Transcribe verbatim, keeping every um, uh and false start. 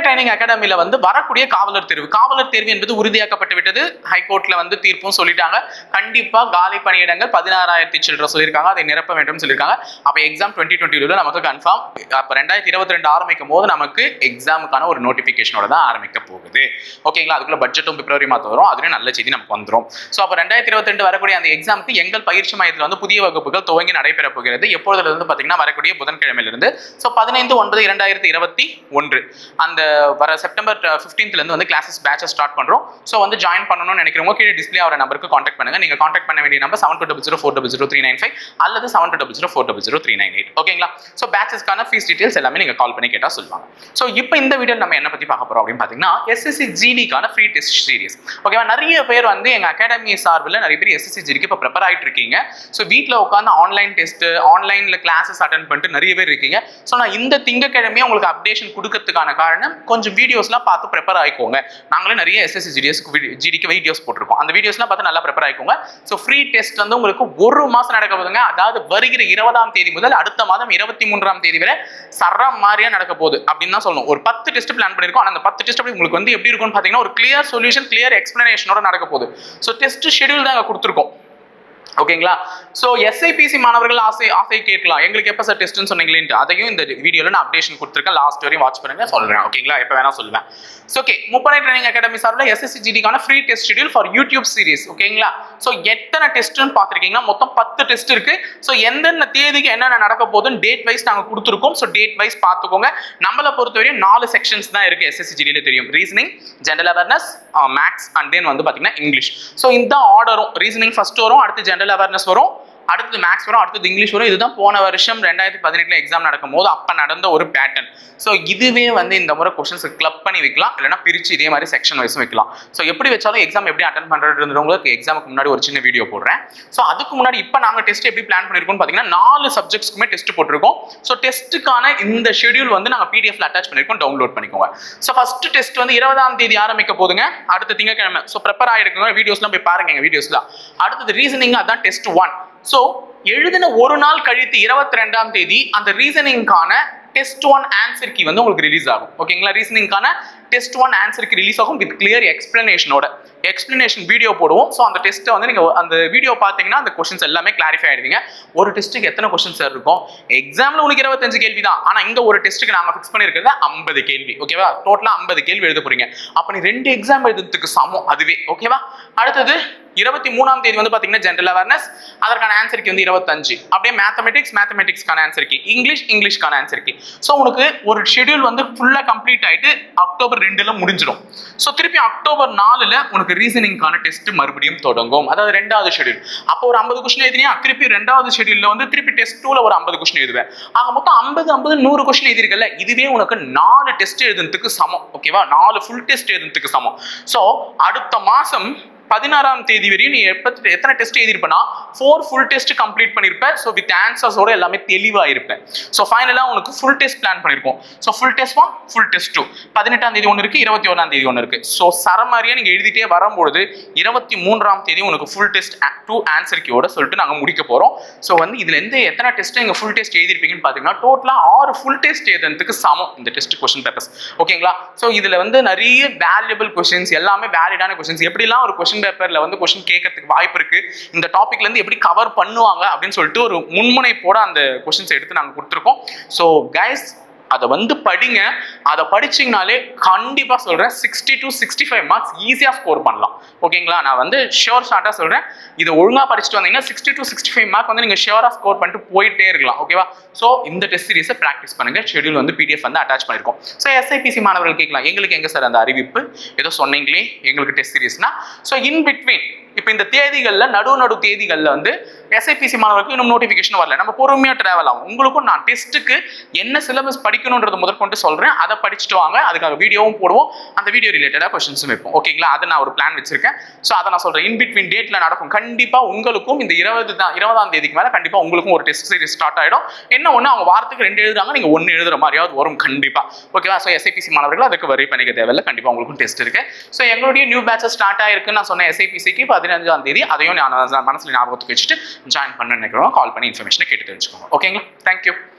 Training அகாடமில வந்து வரக்கூடிய காவலர் தேர்வு காவலர் தேர்வு என்பது உறுதியாக்கப்பட்டு விட்டது. ஹைகோர்ட்ல வந்து தீர்ப்பும் சொல்லிட்டாங்க. கண்டிப்பா காலி பணியிடங்கள் பதினாறாயிரத்தி சில்லற சொல்லியிருக்காங்க. அதை நிரப்ப வேண்டும் சொல்லியிருக்காங்க. அப்ப எக்ஸாம் டுவெண்ட்டி டுவெண்ட்டி டூல நமக்கு கன்ஃபார்ம். அப்ப ரெண்டாயிரத்தி இருபத்தி ரெண்டு ஆரம்பிக்கும் போது நமக்கு எக்ஸாமுக்கான ஒரு நோட்டிபிகேஷனோட தான் ஆரம்பிக்க போகுது. ஓகேங்களா? அதுக்குள்ள பட்ஜெட்டும் பிப்ரவரி மாதம் வரும். அதுலயும் நல்ல செய்தி நமக்கு வந்துடும். ஸோ அப்போ ரெண்டாயிரத்தி இருபத்தி ரெண்டு வரக்கூடிய அந்த எக்ஸாமுக்கு எங்கள் பயிற்சி மையத்தில் வந்து புதிய வகுப்புகள் துவங்கி நடைபெற போகிறது. எப்பொழுதுல இருந்து பார்த்தீங்கன்னா வரக்கூடிய புதன்கிழமையிலிருந்து ஸோ பதினைந்து ஒன்பது இரண்டாயிரத்தி இருபத்தி ஒன்று அந்த வர செப்டம்பர் பிப்டீன்த்ல இருந்து வந்து கிளாஸஸ் பேட்சஸ் ஸ்டார்ட் பண்றோம். ஸோ வந்து ஜாயின் பண்ணணும்னு நினைக்கிறவங்க கீழே டிஸ்பிளே ஆகிற நம்பருக்கு கான்டாக்ட் பண்ணுங்க. நீங்க கான்டாக்ட் பண்ண வேண்டிய number seven two double zero four double zero three nine five அல்லது seven two double zero four double zero three nine eight. ஓகேங்களா? ஸோ பேட்சஸ்க்கான ஃபீஸ் டீடைல்ஸ் எல்லாமே நீங்க கால் பண்ணி கேட்டா சொல்லுவாங்க. ஸோ இப்போ இந்த வீடியோ நம்ம என்ன பத்தி பார்க்க போறோம் அப்படின்னு பார்த்தீங்கன்னா எஸ்எஸ்சி ஜிடிக்கான ஃப்ரீ டெஸ்ட் சீரிஸ். ஓகேவா? நிறைய பேர் வந்து எங்க அகாடமி சார்பில் நிறைய பேர் எஸ்எஸ்சி ஜிடிக்கு இப்போ ப்ரிப்பேர் ஆகிட்டு இருக்கீங்க. ஸோ வீட்டில் உட்காந்து ஆன்லைன் டெஸ்ட் ஆன்லைன்ல கிளாஸஸ் அட்டென்ட் பண்ணிட்டு நிறைய பேர் இருக்கீங்க. ஸோ நான் இந்த திங்கக்கிழமையே உங்களுக்கு அப்டேஷன் கொடுக்கறதுக்கான காரணம் கொஞ்சம் வீடியோஸ்லாம் பார்த்து ப்ரிப்பேர் ஆகிக்கோங்க. நாங்களே நிறைய எஸ்எஸ்சி ஜிடிஎஸ் ஜிடிக்கு வீடியோஸ் போட்டிருக்கோம். அந்த வீடியோஸ்லாம் பார்த்து நல்லா ப்ரிப்பேர் ஆகிக்கோங்க. ஸோ ஃப்ரீ டெஸ்ட் வந்து உங்களுக்கு ஒரு மாசம் நடக்க போதுங்க. அதாவது வருகிற இருபதாம் தேதி முதல் அடுத்த மாதம் இருபத்தி மூன்றாம் தேதி வரை சரம் மாதிரியா நடக்க போகுது அப்படின்னு தான் சொல்லணும். ஒரு பத்து டெஸ்ட் பிளான் பண்ணிருக்கோம். அந்த பத்து டெஸ்ட் அப்படி உங்களுக்கு வந்து எப்படி இருக்கும்னு பார்த்தீங்கன்னா ஒரு கிளியர் சொல்யூஷன் கிளியர் எக்ஸ்பிளனேஷனோட நடக்க போகுது. ஸோ டெஸ்ட் ஷெட்யூல் தான் கொடுத்துருக்கோம். ஓகேங்களா? ஸோ எஸ்ஐபிசி மாணவர்கள் ஆசை ஆசை கேட்கலாம் எங்களுக்கு எப்போ சார் டெஸ்ட்னு சொன்னீங்களேன்ட்டு அதையும் இந்த வீடியோவில் நான் அப்டேஷன் கொடுத்துருக்கேன். லாஸ்ட் வரையும் வாட்ச் பண்ணுங்க சொல்றேன். ஓகேங்களா? எப்போ வேணா சொல்லுவேன். ஸோ ஓகே முப்படை ட்ரைனிங் அகாடமி சார்பில் எஸ்எஸ்சி ஜிடிக்கான free test schedule for YouTube series. ஓகேங்களா? ஸோ எத்தனை டெஸ்ட்னு பார்த்துருக்கீங்கன்னா மொத்தம் பத்து டெஸ்ட் இருக்கு. ஸோ எந்தெந்த தேதிக்கு என்னென்ன நடக்க போகுதுன்னு டேட் வைஸ் நாங்கள் கொடுத்துருக்கோம். ஸோ டேட் வைஸ் பார்த்துக்கோங்க. நம்மளை பொறுத்தவரையும் நாலு செக்ஷன்ஸ் தான் இருக்கு எஸ்எஸ்சி ஜிடியில் தெரியும். Reasoning, general awareness, maths and then வந்து பார்த்தீங்கன்னா இங்கிலீஷ். ஸோ இந்த ஆர்டரும் ரீசனிங் ஃபர்ஸ்ட் வரும், அடுத்து ஜெனரல் அவேர்னஸ் வரும், அடுத்து மேக்ஸ் வரும், அடுத்தது இங்கிலீஷ் வரும். இதுதான் போன வருஷம் ரெண்டாயிரத்தி பதினெட்டுல எக்ஸாம் நடக்கும் போது அப்ப நடந்த ஒரு பேட்டர்ன். ஸோ இதுவே வந்து இந்த முறை கொஸ்டின்ஸ் கிளப் பண்ணி வைக்கலாம், இல்லைன்னா பிரிச்சு இதே மாதிரி செக்ஷன் வைஸும் வைக்கலாம். ஸோ எப்படி வச்சாலும் எக்ஸாம் எப்படி அட்டன் பண்றதுன்றவங்களுக்கு எக்ஸாமுக்கு முன்னாடி ஒரு சின்ன வீடியோ போடுறேன். ஸோ அதுக்கு முன்னாடி இப்போ நாங்கள் டெஸ்ட் எப்படி பிளான் பண்ணிருக்கோம் பார்த்தீங்கன்னா நாலு சப்ஜெக்ட்ஸ்க்குமே டெஸ்ட் போட்டிருக்கோம். ஸோ டெஸ்ட்டுக்கான இந்த ஷெட்யூல் வந்து நாங்கள் பிடிஎஃப்ல அட்டாச் பண்ணிருக்கோம். டவுன்லோட் பண்ணிக்கோங்க. ஸோ ஃபர்ஸ்ட் டெஸ்ட் வந்து இருபதாம் தேதி ஆரம்பிக்க போதுங்க. அடுத்த திங்கக்கிழமை. ஸோ ப்ரிப்பேர் ஆகிருக்குங்க. வீடியோஸ்லாம் போய் பாருங்க எங்க வீடியோஸ்லாம். அடுத்தது ரீசனிங், அதான் டெஸ்ட் ஒன். ஸோ எழுதின ஒரு நாள் கழித்து இருபத்தி ரெண்டாம் தேதி அந்த ரீசனிங்கான டெஸ்ட் ஒன் ஆன்சர் கீ வந்து உங்களுக்கு ரிலீஸ் ஆகும். ஓகேங்களா? ரீசனிங்கான test one answer key release ஆகும் வித் கிளியர் எக்ஸ்பிளனேஷனோட. எக்ஸ்பிளனேஷன் வீடியோ போடுவோம். ஸோ அந்த டெஸ்ட்டை வந்து நீங்க அந்த வீடியோ பார்த்தீங்கன்னா அந்த கொஸ்டின்ஸ் எல்லாமே கிளாரிஃபை ஆயிடுவீங்க. ஒரு டெஸ்ட்டுக்கு எத்தனை கொஸ்டின்ஸ் இருக்கும்? எக்ஸாம்ல உனக்கு இருபத்தஞ்சு கேள்வி தான். ஆனா இங்க ஒரு டெஸ்ட்டுக்கு நாங்க ஃபிக்ஸ் பண்ணிருக்கிறது ஐம்பது கேள்வி. ஓகேவா? டோட்டலா ஐம்பது கேள்வி எழுத போறீங்க. அப்ப நீ ரெண்டு எக்ஸாம் எழுதுறதுக்கு சமம் அதுவே. ஓகேவா? அடுத்தது இருபத்தி மூணாம் தேதி வந்து பாத்தீங்கன்னா ஜெனரல் அவேர்னஸ், அதற்கான ஆன்சர் கீ வந்து இருபத்தஞ்சு. அப்படியே மேத்தமெட்டிக்ஸ், மேத்தமெட்டிக்ஸ்க்கான ஆன்சர் கீ, இங்கிலீஷ், இங்கிலீஷ்க்கான ஆன்சர் கீ. ஸோ உனக்கு ஒரு ஷெட்யூல் வந்து ஃபுல்லா கம்ப்ளீட் ஆயிட்டு அக்டோபர் ரெண்டுல முடிஞ்சிடும். ஸோ திருப்பி அக்டோபர் நாலுல உனக்கு ரீசனிங்கான டெஸ்ட் மறுபடியும் தொடங்கும். அதாவது ரெண்டாவது ஷெட்யூல். அப்போ ஒரு ஐம்பது கொஸ்டின் எழுதினியா, திருப்பி ரெண்டாவது ஷெட்யூல்ல வந்து திருப்பி டெஸ்ட் டூல ஒரு ஐம்பது கொஸ்டின் எழுதுவேன். ஆக மொத்தம் ஐம்பது ஐம்பது நூறு கொஸ்டின் எழுதிருக்கல. இதுவே உனக்கு நாலு டெஸ்ட் எழுதுறதுக்கு சமம். ஓகேவா? நாலு ஃபுல் டெஸ்ட் எழுதுறதுக்கு சமம். ஸோ அடுத்த மாசம் பதினாறாம் தேதி வரையும் நீ எத்தனை டெஸ்ட் எழுதிருப்பனா ஃபோர் ஃபுல் டெஸ்ட் கம்ப்ளீட் பண்ணிருப்ப. ஸோ வித் ஆன்சர்ஸோட எல்லாமே தெளிவா இருப்பேன். ஸோ ஃபைனலா உனக்கு ஃபுல் டெஸ்ட் பிளான் பண்ணிருப்போம். So full test one, full test two பதினெட்டாம் தேதி ஒன்று இருக்கு, இருபத்தி ஒன்றாம் தேதி ஒன்று இருக்கு. ஸோ சரமாரியா நீங்க எழுதிட்டே வரும்பொழுது இருபத்தி மூன்றாம் தேதி உனக்கு ஃபுல் டெஸ்ட் டூ ஆன்சர் கீயோட சொல்லிட்டு நாங்க முடிக்க போறோம். ஸோ வந்து இதுல இருந்து எத்தனை டெஸ்ட் நீங்க ஃபுல் டெஸ்ட் எழுதிருப்பீங்கன்னு பாத்தீங்கன்னா டோட்டலா ஆறு ஃபுல் டெஸ்ட் எழுதுறதுக்கு சமம் இந்த டெஸ்ட் கொஸ்டின் பேப்பர்ஸ். ஓகேங்களா? ஸோ இதுல வந்து நிறைய வேல்யூபிள் கொஸ்டின்ஸ், எல்லாமே வேலிடான கொஸ்டின்ஸ். எப்படிலாம் ஒரு கொஸ்டின் பேப்பர்ல வந்து கொஸ்டின் கேட்கறதுக்கு வாய்ப்பு இருக்கு, இந்த டாபிக்ல இருந்து எப்படி கவர் பண்ணுவாங்க அப்படின்னு சொல்லிட்டு ஒரு முன்முனைப்போட அந்த கொஸ்டின்ஸ் எடுத்து நாங்க கொடுத்துருக்கோம். ஸோ கைஸ் அதை வந்து படிங்க. அதை படிச்சீங்கனாலே கண்டிப்பா சொல்றேன் sixty to sixty five marks ஈஸியா ஸ்கோர் பண்ணலாம். ஓகேங்களா? நான் வந்து ஷியோர் ஷார்ட்டா சொல்றேன். இதை ஒழுங்கா படிச்சுட்டு வந்தீங்கன்னா sixty to sixty five mark வந்து நீங்க ஷியோரா ஸ்கோர் பண்ணிட்டு போயிட்டே இருக்கலாம். ஓகேவா? ஸோ இந்த டெஸ்ட் சீரிஸை ப்ராக்டிஸ் பண்ணுங்க. ஷெட்யூல் வந்து பிடிஎஃப் வந்து அட்டாச் பண்ணிருக்கோம். ஸோ எஸ்ஐபிசி மாணவர்கள் கேட்கலாம் எங்களுக்கு எங்க சார் அந்த அறிவிப்பு ஏதோ சொன்னீங்களே எங்களுக்கு டெஸ்ட் சீரிஸ்னா. ஸோ இன் பிட்வீன் இப்போ இந்த தேதிகளில் நடு நடு தேதிகளில் வந்து எஸ்ஐபிசி மாணவர்களுக்கு இன்னும் நோட்டிஃபிகேஷன் வரல. நம்ம பொறுமையாக ட்ராவல் ஆகும். உங்களுக்கும் நான் டெஸ்ட்டுக்கு என்ன சிலபஸ் படிக்கணுன்றது முதற்கொண்டு சொல்கிறேன். அதை படிச்சுட்டு வாங்க. அதுக்காக வீடியோவும் போடுவோம். அந்த வீடியோ ரிலேட்டடாக கொஸ்டின்ஸும் வைப்போம். ஓகேங்களா? அதை நான் ஒரு பிளான் வச்சிருக்கேன். ஸோ அதை நான் சொல்கிறேன். இன் பிட்வீன் டேட்டில் நடக்கும். கண்டிப்பாக உங்களுக்கும் இந்த இருபது தான் இருபதாம் தேதிக்கு மேலே கண்டிப்பாக உங்களுக்கும் ஒரு டெஸ்ட் சீரிஸ் ஸ்டார்ட் ஆகிடும். என்ன ஒன்று அவங்க வாரத்துக்கு ரெண்டு எழுதுறாங்க, நீங்கள் ஒன்று எழுதுற மாதிரியாவது வரும் கண்டிப்பாக. ஓகேவா? ஸோ எஸ்ஐபிசி மாணவர்கள் அதுக்கு வரி பண்ணிக்க தேவையில்லை. கண்டிப்பாக உங்களுக்கும் டெஸ்ட் இருக்கு. ஸோ எங்களுடைய நியூ பேட்சஸ் ஸ்டார்ட் ஆயிருக்குன்னு நான் சொன்னேன் எஸ்ஐபிசிக்கு பதினஞ்சாம் தேதி. அதையும் நான் மனசில் ஞாபகத்துக்கு வச்சுட்டு ஜாயின் பண்ண நினைக்கிறோம். கால் பண்ணி இன்ஃபர்மேஷனை கேட்டு தெரிஞ்சுக்கோங்க. ஓகேங்களா? தேங்க்யூ.